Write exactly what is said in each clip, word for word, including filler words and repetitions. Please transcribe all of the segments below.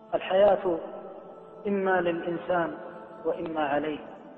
الحياة إما للإنسان وإما عليه،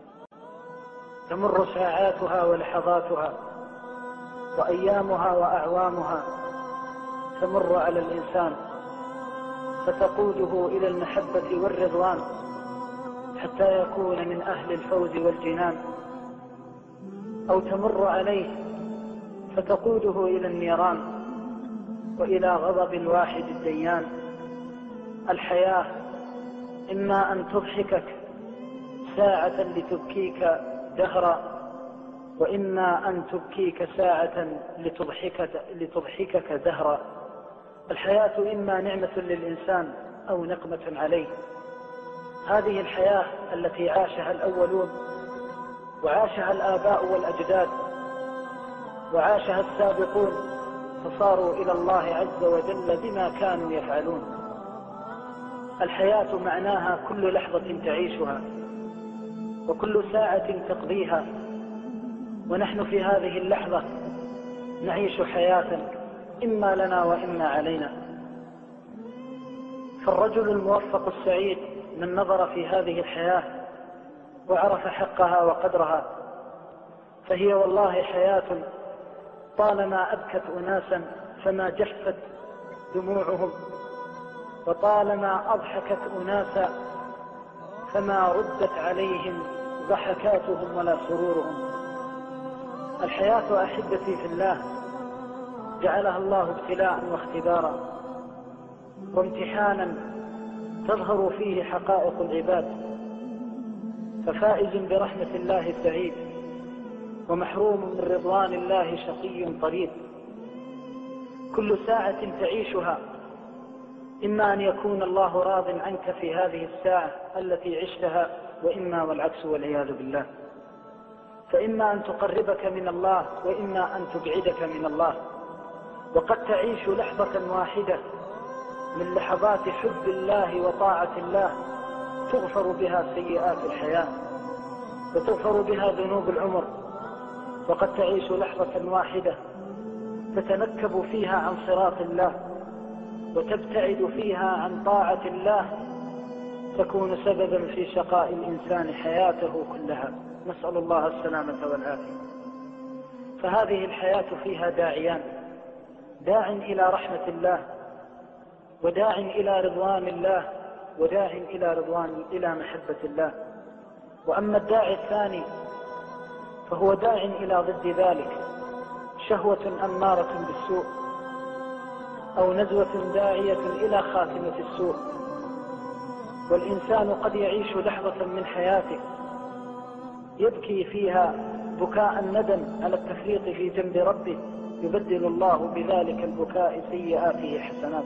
تمر ساعاتها ولحظاتها وأيامها وأعوامها تمر على الإنسان فتقوده إلى المحبة والرضوان حتى يكون من أهل الفوز والجنان، أو تمر عليه فتقوده إلى النيران وإلى غضب الواحد الديان. الحياة إما أن تضحكك ساعة لتبكيك دهرا، وإما أن تبكيك ساعة لتضحكك, لتضحكك دهرا. الحياة إما نعمة للإنسان أو نقمة عليه. هذه الحياة التي عاشها الأولون وعاشها الآباء والأجداد وعاشها السابقون فصاروا إلى الله عز وجل بما كانوا يفعلون. الحياة معناها كل لحظة تعيشها وكل ساعة تقضيها، ونحن في هذه اللحظة نعيش حياة إما لنا وإما علينا. فالرجل الموفق السعيد من نظر في هذه الحياة وعرف حقها وقدرها، فهي والله حياة طالما أبكت أناسا فما جفت دموعهم، وطالما أضحكت أناسا فما ردت عليهم ضحكاتهم ولا سرورهم. الحياة أحبتي في الله جعلها الله ابتلاء واختبارا وامتحانا تظهر فيه حقائق العباد، ففائز برحمة الله سعيد، ومحروم من رضوان الله شقي طريد. كل ساعة تعيشها إما أن يكون الله راض عنك في هذه الساعة التي عشتها، وإما والعكس والعياذ بالله. فإما أن تقربك من الله وإما أن تبعدك من الله. وقد تعيش لحظة واحدة من لحظات حب الله وطاعة الله تغفر بها سيئات الحياة وتغفر بها ذنوب العمر، وقد تعيش لحظة واحدة تتنكب فيها عن صراط الله وتبتعد فيها عن طاعة الله تكون سببا في شقاء الإنسان حياته كلها، نسأل الله السلامة والعافية. فهذه الحياة فيها داعيان: داع إلى رحمة الله، وداع إلى رضوان الله، وداع إلى رضوان إلى محبة الله. وأما الداعي الثاني فهو داع إلى ضد ذلك، شهوة أمارة بالسوء، أو نزوة داعية إلى خاتمة السوء. والإنسان قد يعيش لحظة من حياته يبكي فيها بكاء الندم على التفريط في جنب ربه، يبدل الله بذلك البكاء سيئاته حسنات.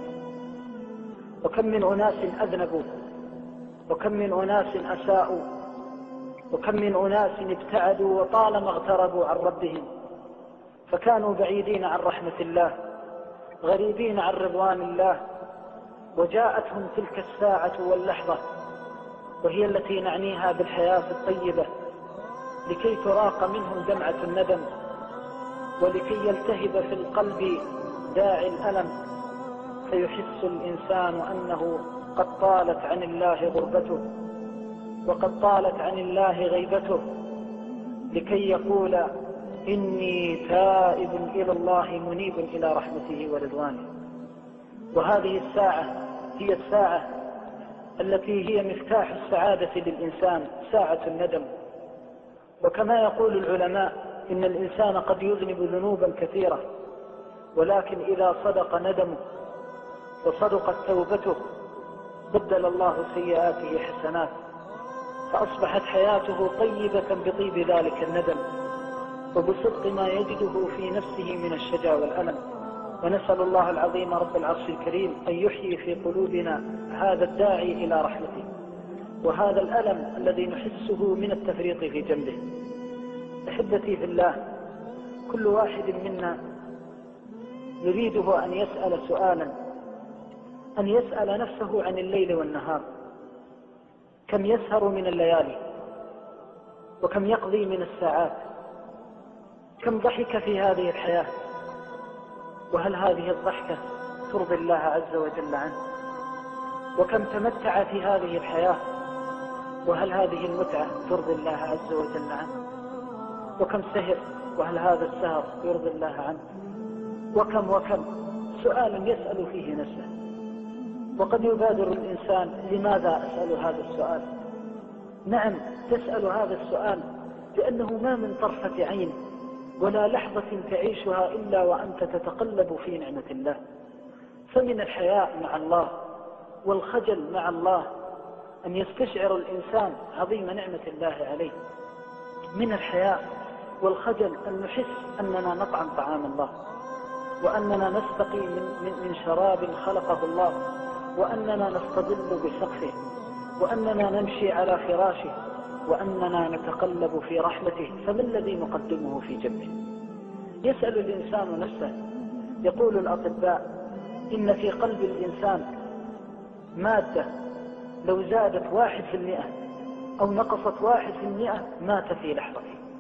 وكم من أناس أذنبوا، وكم من أناس أساءوا، وكم من أناس ابتعدوا وطالما اغتربوا عن ربهم، فكانوا بعيدين عن رحمة الله، غريبين عن رضوان الله، وجاءتهم تلك الساعة واللحظة وهي التي نعنيها بالحياة الطيبة لكي تراق منهم دمعة الندم، ولكي يلتهب في القلب داعي الألم، فيحس الإنسان أنه قد طالت عن الله غربته وقد طالت عن الله غيبته، لكي يقول إني تائب إلى الله منيب إلى رحمته ورضوانه. وهذه الساعة هي الساعة التي هي مفتاح السعادة للإنسان، ساعة الندم. وكما يقول العلماء إن الإنسان قد يذنب ذنوبا كثيرة، ولكن إذا صدق ندمه وصدقت توبته بدل الله سيئاته حسنات، فأصبحت حياته طيبة بطيب ذلك الندم وبصدق ما يجده في نفسه من الشجا والألم. ونسأل الله العظيم رب العرش الكريم أن يحيي في قلوبنا هذا الداعي إلى رحمته وهذا الألم الذي نحسه من التفريط في جنبه. أحبتي في الله، كل واحد منا يريده أن يسأل سؤالا، أن يسأل نفسه عن الليل والنهار: كم يسهر من الليالي، وكم يقضي من الساعات، كم ضحك في هذه الحياة، وهل هذه الضحكة ترضي الله عز وجل عنه؟ وكم تمتع في هذه الحياة، وهل هذه المتعة ترضي الله عز وجل عنه؟ وكم سهر، وهل هذا السهر يرضي الله عنه؟ وكم وكم سؤال يسأل فيه نفسه. وقد يبادر الإنسان: لماذا أسأل هذا السؤال؟ نعم، تسأل هذا السؤال لأنه ما من طرفة عين ولا لحظة تعيشها إلا وأنت تتقلب في نعمة الله. فمن الحياء مع الله والخجل مع الله أن يستشعر الإنسان عظيم نعمة الله عليه. من الحياء والخجل أن نحس أننا نطعم طعام الله، وأننا نستقي من, من شراب خلقه الله، وأننا نستظل بسقفه، وأننا نمشي على فراشه، وأننا نتقلب في رحمته. فما الذي نقدمه في جنبه؟ يسأل الإنسان نفسه. يقول الأطباء: إن في قلب الإنسان مادة لو زادت واحد في المئة أو نقصت واحد في المئة مات في لحظة.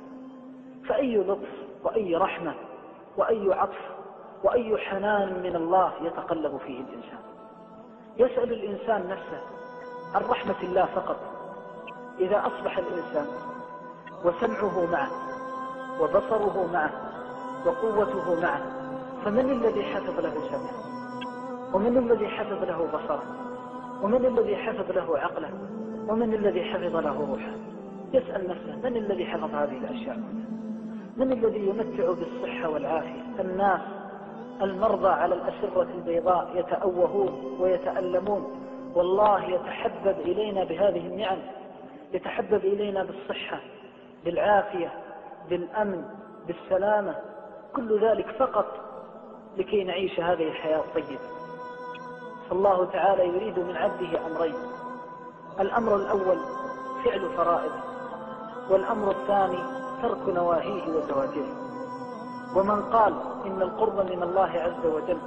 فأي لطف وأي رحمة وأي عطف وأي حنان من الله يتقلب فيه الإنسان. يسأل الإنسان نفسه عن رحمة الله فقط. إذا أصبح الإنسان وسمعه معه وبصره معه وقوته معه، فمن الذي حفظ له سمعه؟ ومن الذي حفظ له بصره؟ ومن الذي حفظ له عقله؟ ومن الذي حفظ له روحه؟ يسأل نفسه: من الذي حفظ هذه الأشياء؟ من الذي يمتع بالصحة والعافية؟ الناس المرضى على الأسرة البيضاء يتأوهون ويتألمون، والله يتحبب إلينا بهذه النعم، يتحبب إلينا بالصحة، بالعافية، بالأمن، بالسلامة، كل ذلك فقط لكي نعيش هذه الحياة الطيبة. فالله تعالى يريد من عبده أمرين: الأمر الأول فعل فرائضه، والأمر الثاني ترك نواهيه وزواجره. ومن قال إن القرب من الله عز وجل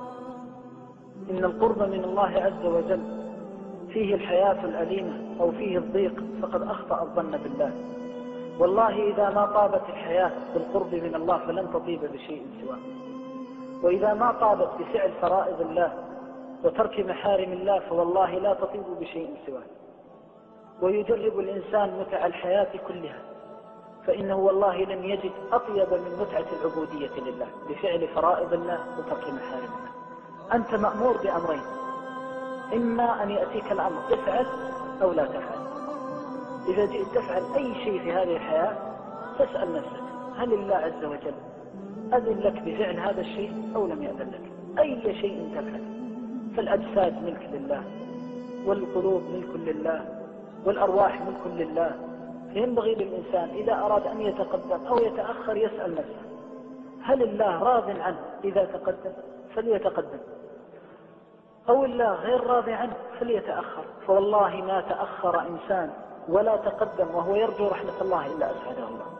إن القرب من الله عز وجل فيه الحياة الأليمة أو فيه الضيق فقد أخطأ الظن بالله. والله إذا ما طابت الحياة بالقرب من الله فلن تطيب بشيء سواه. وإذا ما طابت بفعل فرائض الله وترك محارم الله فوالله لا تطيب بشيء سواه. ويجرب الإنسان متع الحياة كلها، فإنه والله لم يجد أطيب من متعة العبودية لله بفعل فرائض الله وترك محارم الله. أنت مأمور بأمرين: إما أن يأتيك الأمر تفعل أو لا تفعل. إذا جئت تفعل أي شيء في هذه الحياة تسأل نفسك: هل الله عز وجل أذن لك بفعل هذا الشيء أو لم يأذن لك؟ أي شيء تفعل. فالأجساد ملك لله، والقلوب ملك لله، والأرواح ملك لله. فينبغي للإنسان إذا أراد أن يتقدم أو يتأخر يسأل نفسه: هل الله راض عنه إذا تقدم فليتقدم، أو الله غير راضي عنه فليتأخر. فوالله ما تأخر إنسان ولا تقدم وهو يرجو رحمة الله إلا أسعده الله.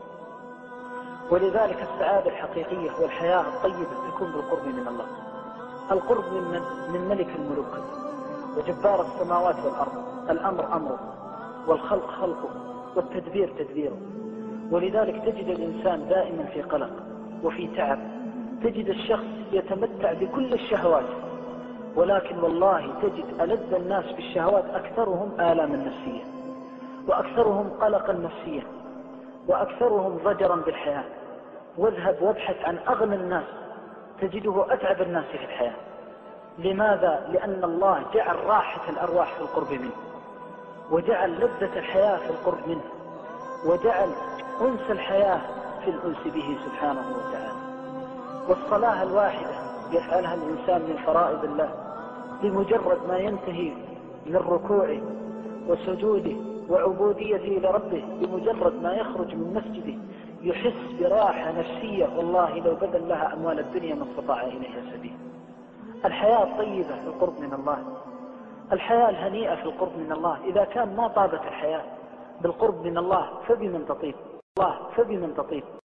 ولذلك السعادة الحقيقية والحياة الطيبة تكون بالقرب من الله. القرب من من ملك الملوك وجبار السماوات والأرض. الأمر أمره، والخلق خلقه، والتدبير تدبيره. ولذلك تجد الإنسان دائما في قلق وفي تعب. تجد الشخص يتمتع بكل الشهوات، ولكن والله تجد ألذ الناس بالشهوات أكثرهم آلاما نفسية، وأكثرهم قلقا نفسيا، وأكثرهم ضجرا بالحياة. واذهب وابحث عن أغنى الناس تجده أتعب الناس في الحياة. لماذا؟ لأن الله جعل راحة الأرواح في القرب منه، وجعل لذة الحياة في القرب منه، وجعل أنس الحياة في الأنس به سبحانه وتعالى. والصلاة الواحدة يفعلها الإنسان من فرائض الله بمجرد ما ينتهي من ركوعه وسجوده وعبوديته لربه، بمجرد ما يخرج من مسجده يحس براحة نفسية والله لو بذل لها أموال الدنيا ما استطاع إليها سبيل. الحياة الطيبة في القرب من الله، الحياة الهنيئة في القرب من الله. إذا كان ما طابت الحياة بالقرب من الله فبمن تطيب الله فبمن تطيب